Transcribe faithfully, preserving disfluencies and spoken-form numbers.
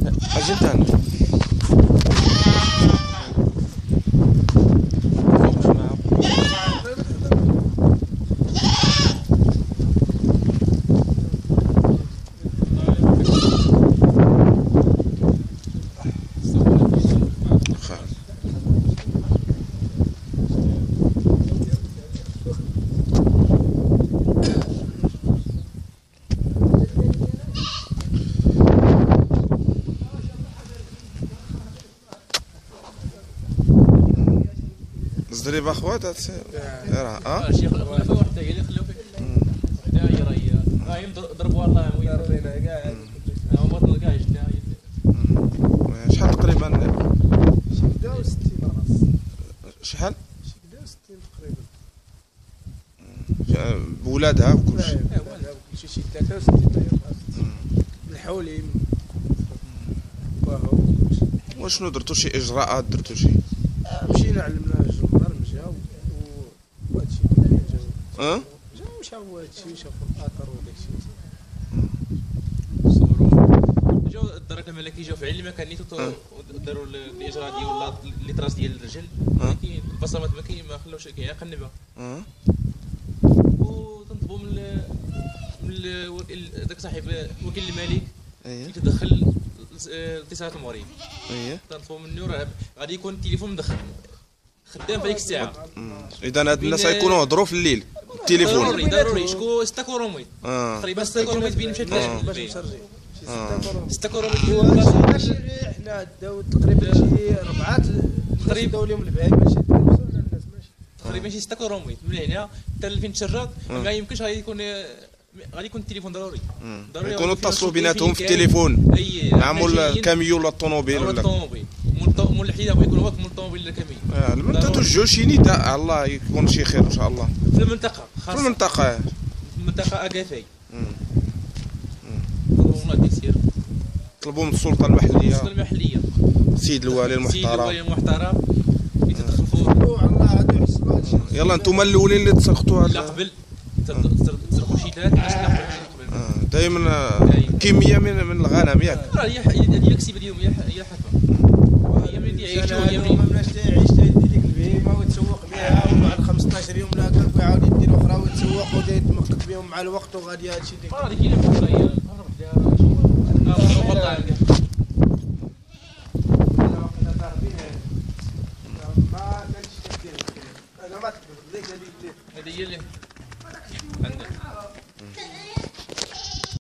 اجي ثاني زريبه خوات هادشي راه اه شي خلفوا وحده هي اللي خلاو فيه وحده هي راه هي هاي ضربوها الله وين ضربينا كاع ها هما بطل كاع جبنا شحال تقريبا شي كدا و ستين راس شحال شي كدا و ستين تقريبا بولادها وكلشي بولادها وكلشي شي ثلاثة وستين طيب الحولي باهو واشنو درتو شي اجراءات درتو شي مشينا علمناه الجندرم جاو وهادشي كله جاو اه جاو شافوا هادشي شافوا الاثر وداكشي صوروا جاو الدرك الملكي جاو في عين المكان نيتو داروا الاجراء ديال لي تراس ديال الرجل ولكن البصمات ما خلاوش كاين قنبه اه وتنطلبوا من من داك صاحب وكيل الملك اييه يتدخل اتصالات المغرب اييه تنطلبوا منه راه غادي يكون التليفون مدخل خدام في ديك الساعه اذا هاد الناس غيكونوا هضروا في الليل التليفون ضروري ضروري شكون ستة كوروميت اه تقريبا ستة كوروميت بين مشات باش نشرجي ستة كوروميت ماشي غير حنا داو تقريبا شي ربعات تقريبا داو لهم البهايم ماشي تلبسوا على الناس ماشي تقريبا شي ستة كوروميت من هنا حتى فين تشرد ما يمكنش غادي يكون غادي يكون التليفون ضروري ضروري يكونوا اتصلوا بيناتهم في التليفون مع مول الكاميون ولا الطوموبيل ولا الطوموبيل مول الحديده بغا يكون هو مول الطوموبيل ولا الكاميون المهم توجهوا شي نداء الله يكون شي خير ان شاء الله في المنطقه في المنطقه في المنطقه اكافاي والله ديك سير طلبوا من السلطه المحليه السلطه المحليه سيد الوالي المحترم سيد الوالي المحترم يتدخل فوق على الله غادي يحسبوا هادشي يلا نتوما الاولين اللي تسلقتوا لا قبل تسرقوا شي ثلاث باش ناخذوا دائما كميه من من الغنم ياك راه هي هذه الكسبه ديالهم هي هي الحرفه هي من يعيشوا هي من ما بلاش تعيش تيدي ديك البهيمه ويتسوق بها وبعد خمسطاش يوم لا كان ويعاود يدير اخرى ويتسوق ويتمقت بهم مع الوقت وغادي هادشي ديك راه هي